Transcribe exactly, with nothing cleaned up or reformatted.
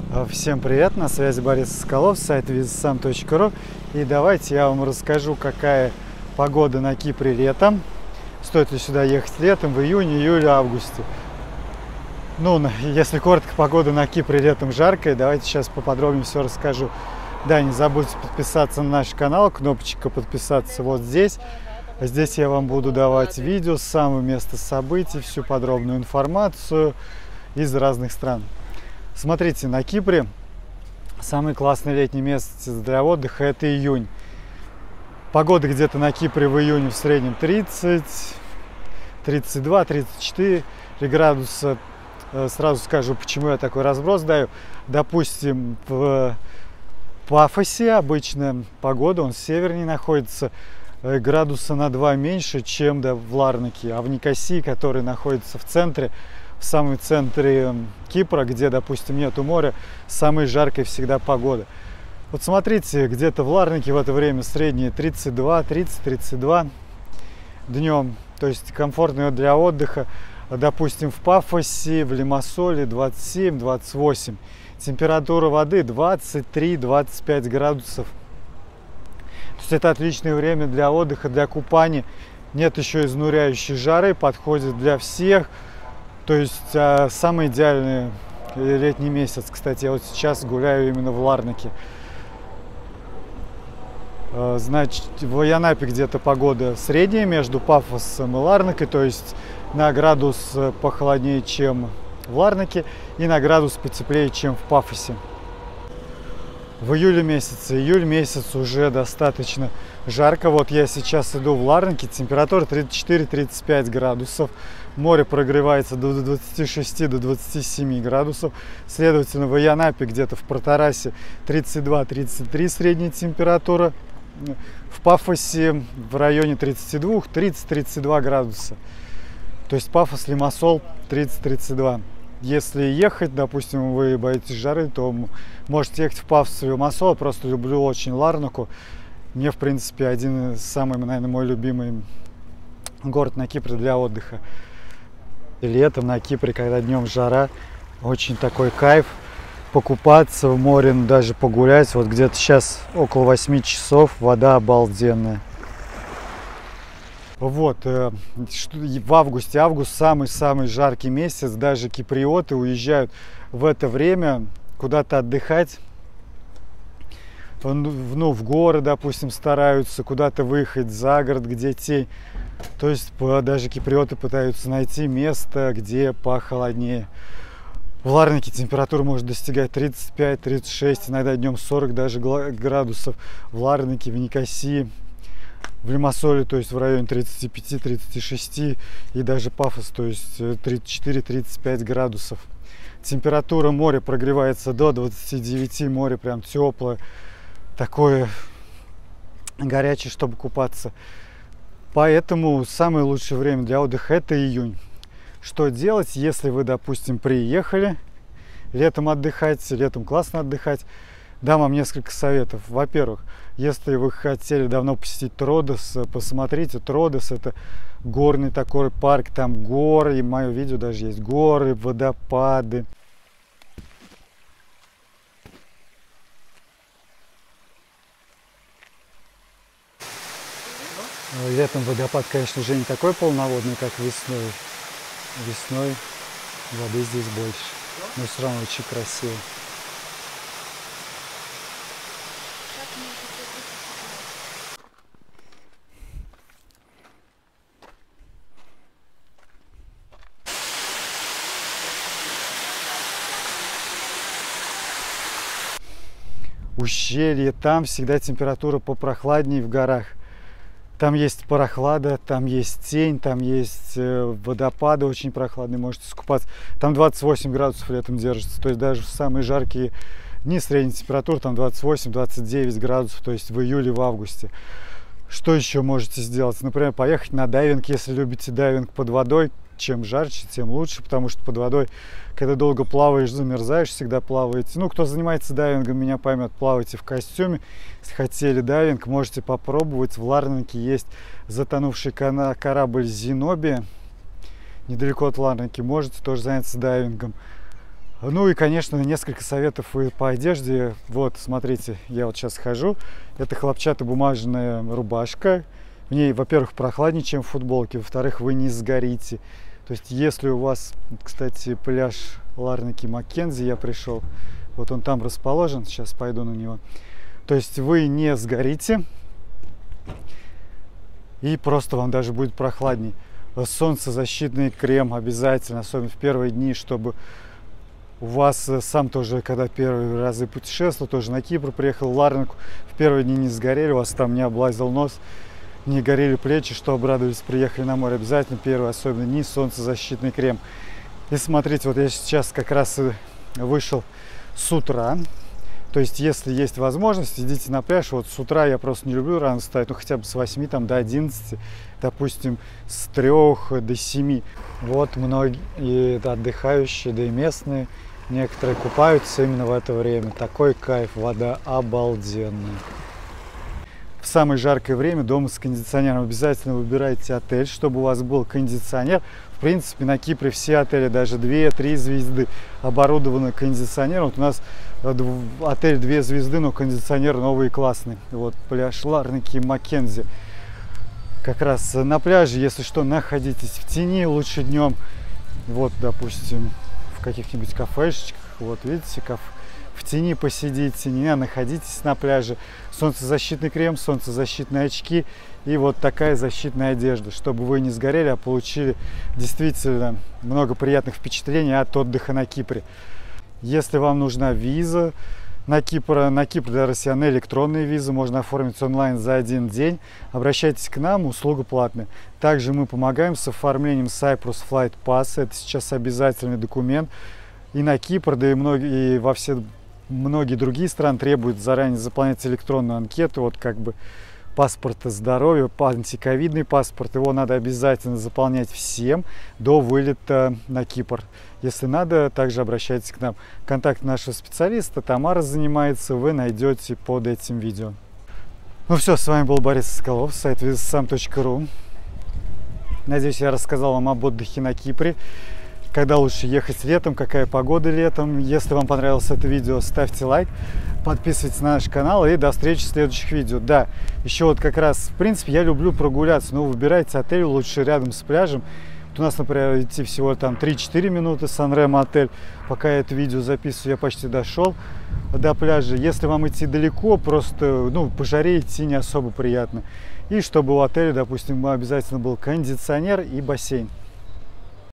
Всем привет, на связи Борис Соколов, сайт визасам точка ру. И давайте я вам расскажу, какая погода на Кипре летом. Стоит ли сюда ехать летом, в июне, июле, августе. Ну, если коротко, погода на Кипре летом жаркая. Давайте сейчас поподробнее все расскажу. Да, не забудьте подписаться на наш канал, кнопочка подписаться вот здесь. Здесь я вам буду давать видео с самого места событий, всю подробную информацию из разных стран. Смотрите, на Кипре самый классный летний месяц для отдыха – это июнь. Погода где-то на Кипре в июне в среднем тридцать, тридцать два, тридцать четыре градуса. Сразу скажу, почему я такой разброс даю. Допустим, в Пафосе обычно погода, он севернее находится, градуса на два меньше, чем да, в Ларнаке. А в Никосии, который находится в центре, в самом центре Кипра, где, допустим, нету моря, самая жаркая всегда погода. Вот смотрите, где-то в Ларнаке в это время средние тридцать два, тридцать, тридцать два днем. То есть комфортно для отдыха. Допустим, в Пафосе, в Лимассоле двадцать семь, двадцать восемь. Температура воды двадцать три, двадцать пять градусов. То есть это отличное время для отдыха, для купания. Нет еще изнуряющей жары, подходит для всех. То есть а, самый идеальный летний месяц. Кстати, я вот сейчас гуляю именно в Ларнаке. А, значит, в Янапе где-то погода средняя между Пафосом и Ларнакой, то есть на градус похолоднее, чем в Ларнаке, и на градус потеплее, чем в Пафосе. В июле месяце, июль месяц уже достаточно жарко. Вот я сейчас иду в Ларнаке, температура тридцать четыре — тридцать пять градусов. Море прогревается до двадцати шести — до двадцати семи градусов. Следовательно, в Янапе где-то в Протарасе тридцать два — тридцать три средняя температура. В Пафосе в районе тридцати двух — тридцати — тридцати двух градуса. То есть Пафос, Лимассол тридцать — тридцать два. Если ехать, допустим, вы боитесь жары, то можете ехать в Пафос, Лимассол. Я просто люблю очень Ларнаку. Мне, в принципе, один из самых, наверное, мой любимый город на Кипре для отдыха. И летом на Кипре, когда днем жара, очень такой кайф покупаться в море, ну, даже погулять. Вот где-то сейчас около восьми часов, вода обалденная. Вот, э, в августе, август самый-самый жаркий месяц, даже киприоты уезжают в это время куда-то отдыхать, ну, в горы, допустим, стараются куда-то выехать за город, где тень. То есть даже киприоты пытаются найти место, где похолоднее. В Ларнаке температура может достигать тридцать пять — тридцать шесть, иногда днем сорок даже градусов. В Ларнаке, в Никосии, в Лимассоле, то есть в районе тридцати пяти — тридцати шести, и даже Пафос, то есть тридцать четыре — тридцать пять градусов. Температура моря прогревается до двадцати девяти, море прям теплое, такое горячее, чтобы купаться. Поэтому самое лучшее время для отдыха — это июнь. Что делать, если вы, допустим, приехали летом отдыхать, летом классно отдыхать? Дам вам несколько советов. Во-первых, если вы хотели давно посетить Тродос, посмотрите. Тродос — это горный такой парк, там горы, и мое видео даже есть горы, водопады. Летом водопад, конечно, уже не такой полноводный, как весной. Весной воды здесь больше, но все равно очень красиво. Ущелье, там всегда температура попрохладнее в горах. Там есть прохлада, там есть тень, там есть водопады очень прохладные, можете искупаться. Там двадцать восемь градусов летом держится, то есть даже в самые жаркие дни средняя температура там двадцать восемь — двадцать девять градусов, то есть в июле, в августе. Что еще можете сделать? Например, поехать на дайвинг, если любите дайвинг под водой. Чем жарче, тем лучше, потому что под водой, когда долго плаваешь, замерзаешь, всегда плаваете. Ну, кто занимается дайвингом, меня поймет, плавайте в костюме. Если хотели дайвинг, можете попробовать. В Ларнаке есть затонувший корабль Зенобия, недалеко от Ларнаки. Можете тоже заняться дайвингом. Ну и, конечно, несколько советов по одежде. Вот, смотрите, я вот сейчас хожу. Это хлопчатобумажная рубашка. В ней, во-первых, прохладнее, чем в футболке. Во-вторых, вы не сгорите. То есть, если у вас, кстати, пляж Ларнаки-Маккензи, я пришел, вот он там расположен, сейчас пойду на него. То есть, вы не сгорите. И просто вам даже будет прохладней. Солнцезащитный крем обязательно, особенно в первые дни, чтобы у вас сам тоже, когда первые разы путешествовал, тоже на Кипр приехал, в Ларнаку, в первые дни не сгорели, у вас там не облазил нос, не горели плечи, что обрадовались, приехали на море. Обязательно первые, особенно дни, солнцезащитный крем. И смотрите, вот я сейчас как раз вышел с утра. То есть, если есть возможность, идите на пляж. Вот с утра я просто не люблю рано встать, ну хотя бы с восьми там, до одиннадцати, допустим, с трёх до семи. Вот многие отдыхающие, да и местные, некоторые купаются именно в это время. Такой кайф, вода обалденная. В самое жаркое время дома с кондиционером обязательно выбирайте отель, чтобы у вас был кондиционер. В принципе, на Кипре все отели, даже две-три звезды, оборудованы кондиционером. Вот у нас отель две звезды, но кондиционер новый и классный. Вот пляж Ларнаки-Маккензи. Как раз на пляже, если что, находитесь в тени, лучше днем. Вот, допустим, в каких-нибудь кафешечках. Вот, видите, кафе. В тени посидите, не находитесь на пляже. Солнцезащитный крем, солнцезащитные очки и вот такая защитная одежда, чтобы вы не сгорели, а получили действительно много приятных впечатлений от отдыха на Кипре. Если вам нужна виза на Кипр, на Кипр для россиян электронные визы можно оформить онлайн за один день. Обращайтесь к нам, услуга платная. Также мы помогаем с оформлением Cyprus Flight Pass. Это сейчас обязательный документ. И на Кипр, да и, многие, и во все многие другие страны требуют заранее заполнять электронную анкету. Вот как бы паспорт здоровья, антиковидный паспорт. Его надо обязательно заполнять всем до вылета на Кипр. Если надо, также обращайтесь к нам. Контакт нашего специалиста Тамара занимается, вы найдете под этим видео. Ну все, с вами был Борис Соколов, сайт визасам точка ру. Надеюсь, я рассказал вам об отдыхе на Кипре. Когда лучше ехать летом, какая погода летом. Если вам понравилось это видео, ставьте лайк, подписывайтесь на наш канал и до встречи в следующих видео. Да, еще вот как раз, в принципе, я люблю прогуляться, но выбирайте отель лучше рядом с пляжем. Вот у нас, например, идти всего там три-четыре минуты, Сан-Ремо отель. Пока я это видео записываю, я почти дошел до пляжа. Если вам идти далеко, просто, ну, по жаре идти не особо приятно. И чтобы у отеля, допустим, обязательно был кондиционер и бассейн.